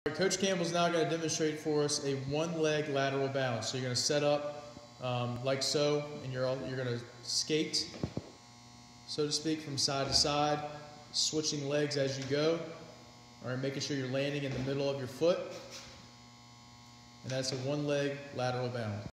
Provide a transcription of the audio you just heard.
Coach Campbell's now going to demonstrate for us a one-leg lateral bounce. So you're going to set up like so, and you're going to skate, so to speak, from side to side, switching legs as you go. All right, making sure you're landing in the middle of your foot. And that's a one-leg lateral bounce.